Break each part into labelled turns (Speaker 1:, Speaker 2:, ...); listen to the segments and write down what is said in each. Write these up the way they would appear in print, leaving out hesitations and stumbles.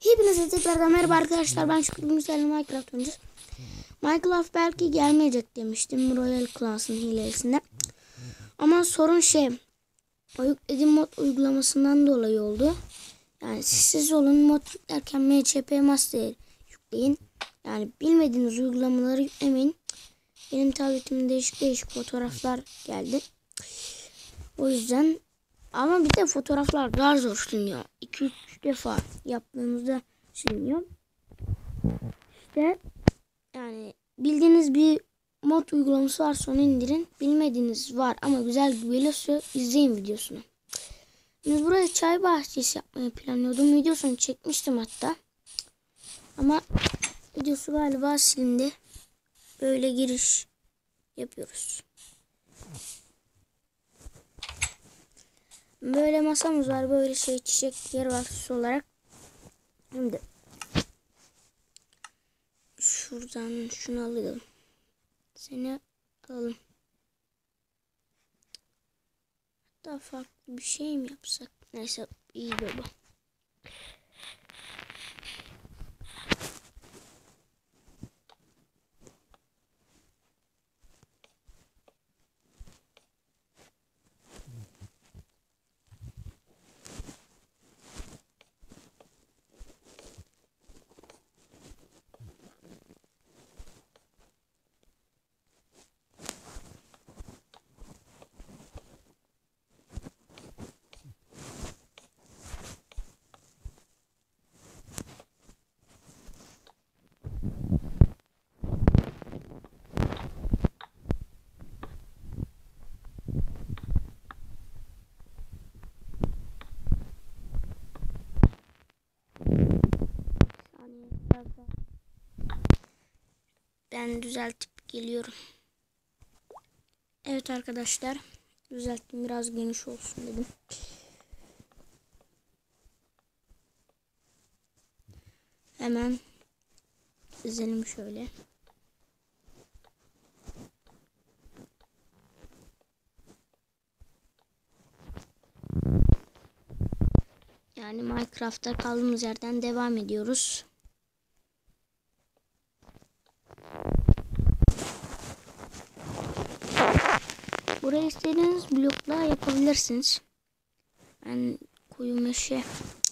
Speaker 1: Hepinize tekrardan merhaba arkadaşlar, ben Şükrü Müsel'in Minecraft oyuncusu. Minecraft belki gelmeyecek demiştim Royal Class'ın hilesinde. Ama sorun o yüklediğim mod uygulamasından dolayı oldu. Yani siz olun, mod yüklerken MCP Master yükleyin. Yani bilmediğiniz uygulamaları yüklemeyin. Benim tabletimde değişik fotoğraflar geldi. O yüzden ama bir de fotoğraflar daha zor siliniyor. 2-3 defa yaptığımızda siliniyor. İşte yani bildiğiniz bir mod uygulaması varsa onu indirin. Bilmediğiniz var ama güzel geliyorsa izleyin videosunu. Biz buraya çay bahçesi yapmayı planlıyordum. Videosunu çekmiştim hatta. Ama videosu galiba silindi. Böyle giriş yapıyoruz. Böyle masamız var. Böyle çiçekler var süs olarak. Şimdi şuradan şunu alalım. Seni alalım. Hatta farklı bir şey mi yapsak? Neyse, iyi baba. Ben düzeltip geliyorum. Evet arkadaşlar, düzelttim, biraz geniş olsun dedim. Hemen dizelim şöyle. Yani Minecraft'ta kaldığımız yerden devam ediyoruz. Burayı istediğiniz blokla yapabilirsiniz. Ben koyu meşe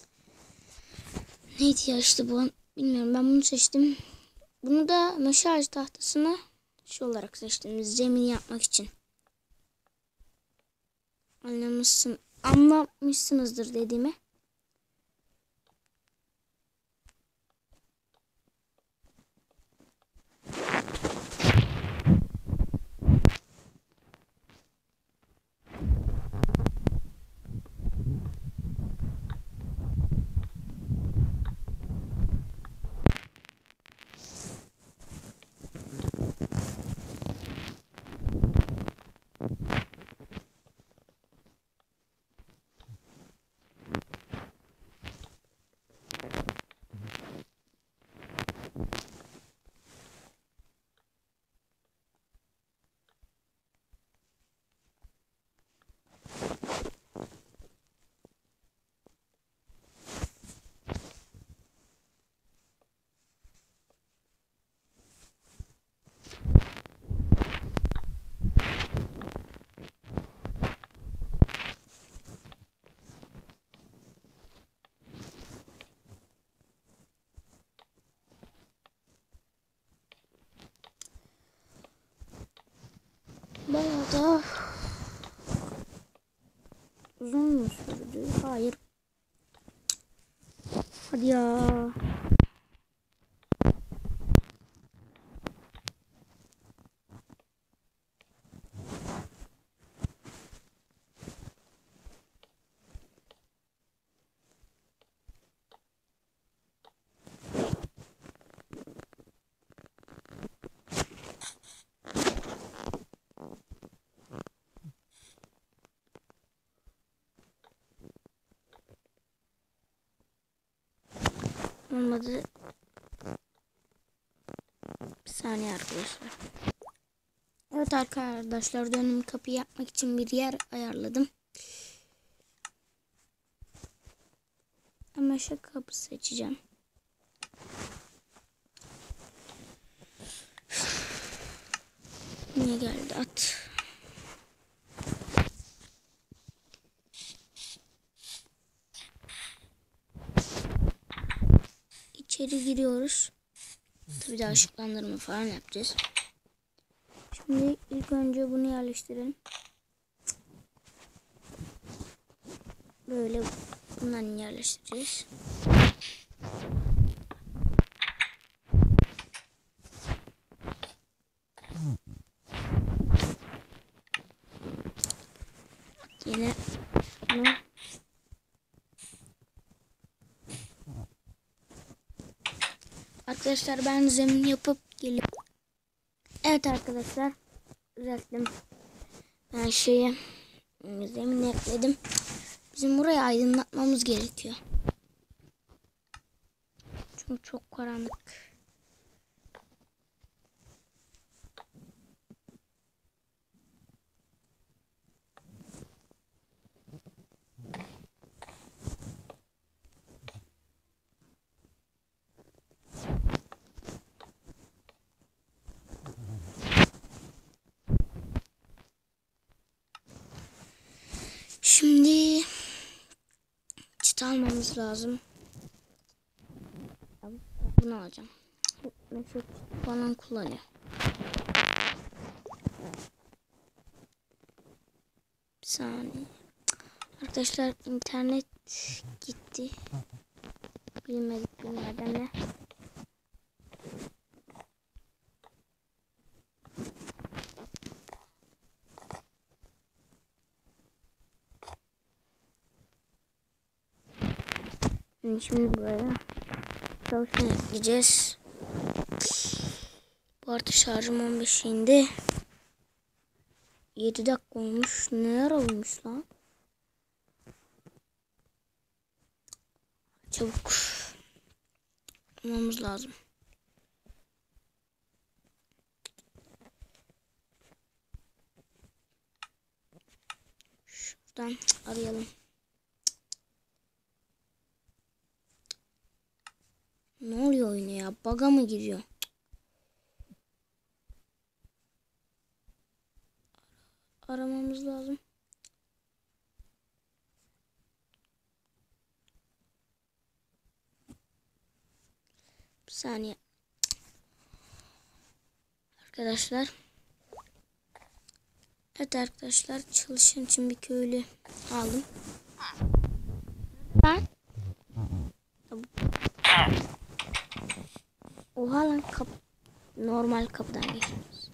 Speaker 1: neydi ya, işte bu, bilmiyorum, ben bunu seçtim. Bunu da meşe ağacı tahtasını olarak seçtim, zemin yapmak için. Anlamışsınızdır dediğimi. Bayağı da uzun mu sürdü? Hayır. Hadi ya. Olmadı. Bir saniye arkadaşlar. Evet arkadaşlar, dönüm kapı yapmak için bir yer ayarladım. Ama kapı seçeceğim. Niye geldi at? İçeri giriyoruz. Tabii daha ışıklandırma falan yapacağız. Şimdi ilk önce bunu yerleştirelim. Böyle bundan yerleştireceğiz. Yine bunu arkadaşlar ben zemin yapıp geliyorum. Evet arkadaşlar düzelttim. Ben zemin ekledim. Bizim burayı aydınlatmamız gerekiyor. Çünkü çok karanlık. Şimdi çıta almamız lazım. Bunu alacağım. Çok falan kullanıyor. Bir saniye. Arkadaşlar internet gitti. Bilmedik bir nedenle. Şimdi buraya çalışma ekleyeceğiz. Bu arada şarjım 15 indi. 7 dakika olmuş. Ne ara olmuş lan? Çabuk olmamız lazım. Şuradan arayalım. Ne oluyor oyuna ya? Bug'a mı giriyor? Aramamız lazım. Bir saniye. Arkadaşlar. Evet arkadaşlar çalışın için bir köylü aldım. Ben oha lan normal kapıdan geçiyoruz.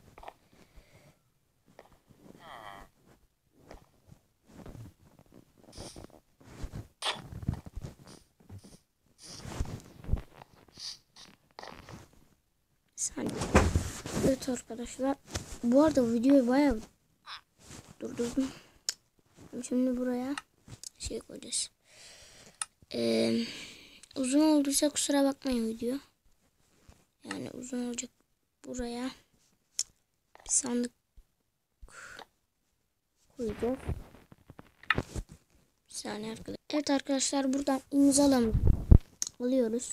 Speaker 1: Saniye. Evet arkadaşlar. Bu arada videoyu bayağı durdurdum. Şimdi buraya şey koyacağız. Uzun olduysa kusura bakmayın video. Yani uzun olacak. Buraya bir sandık koyacağız. Bir saniye arkadaşlar. Evet arkadaşlar buradan imzalamı alıyoruz.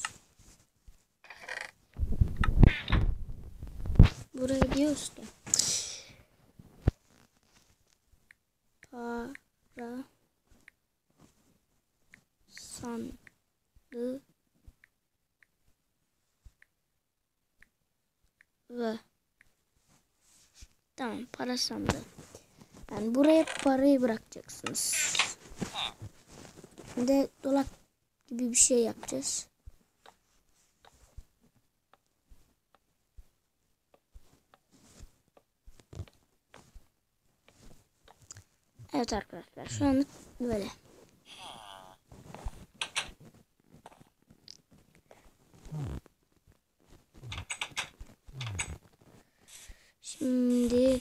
Speaker 1: Buraya diyoruz ki para sandığı ve tamam para sandığı. Yani buraya parayı bırakacaksınız. Bir de dolap gibi bir şey yapacağız. Evet arkadaşlar şu anlık böyle. Şimdi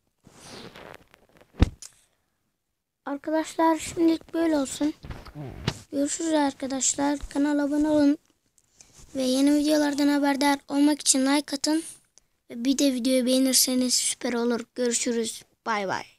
Speaker 1: arkadaşlar şimdilik böyle olsun. Görüşürüz arkadaşlar. Kanala abone olun. Ve yeni videolardan haberdar olmak için like atın. Ve bir de videoyu beğenirseniz süper olur. Görüşürüz. Bay bay.